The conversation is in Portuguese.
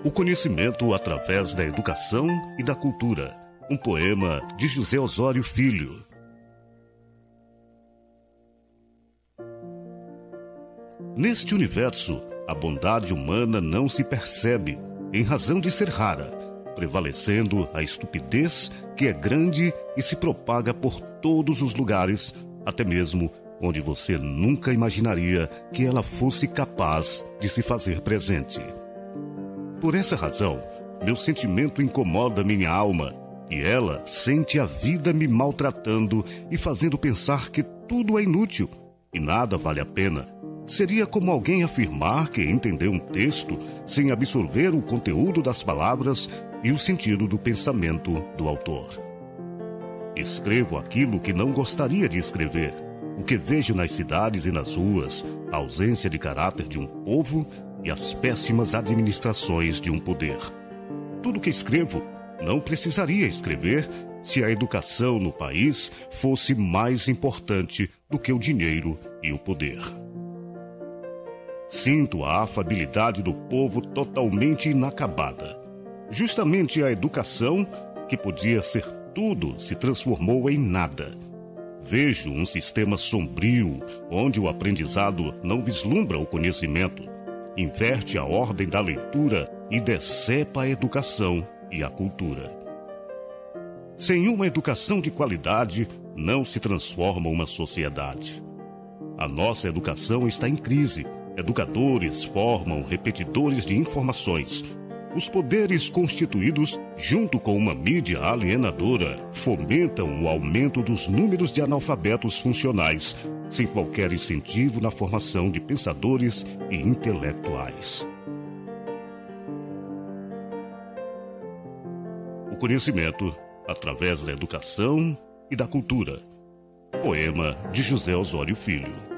O conhecimento através da educação e da cultura. Um poema de José Osório Filho. Neste universo, a bondade humana não se percebe, em razão de ser rara, prevalecendo a estupidez que é grande e se propaga por todos os lugares, até mesmo onde você nunca imaginaria que ela fosse capaz de se fazer presente. Por essa razão, meu sentimento incomoda minha alma, e ela sente a vida me maltratando e fazendo pensar que tudo é inútil e nada vale a pena. Seria como alguém afirmar que entendeu um texto sem absorver o conteúdo das palavras e o sentido do pensamento do autor. Escrevo aquilo que não gostaria de escrever, o que vejo nas cidades e nas ruas, a ausência de caráter de um povo e as péssimas administrações de um poder. Tudo que escrevo não precisaria escrever se a educação no país fosse mais importante do que o dinheiro e o poder. Sinto a afabilidade do povo totalmente inacabada. Justamente a educação, que podia ser tudo, se transformou em nada. Vejo um sistema sombrio, onde o aprendizado não vislumbra o conhecimento, inverte a ordem da leitura e decepa a educação e a cultura. Sem uma educação de qualidade, não se transforma uma sociedade. A nossa educação está em crise. Educadores formam repetidores de informações. Os poderes constituídos, junto com uma mídia alienadora, fomentam o aumento dos números de analfabetos funcionais, sem qualquer incentivo na formação de pensadores e intelectuais. O conhecimento através da educação e da cultura. Poema de José Osório Filho.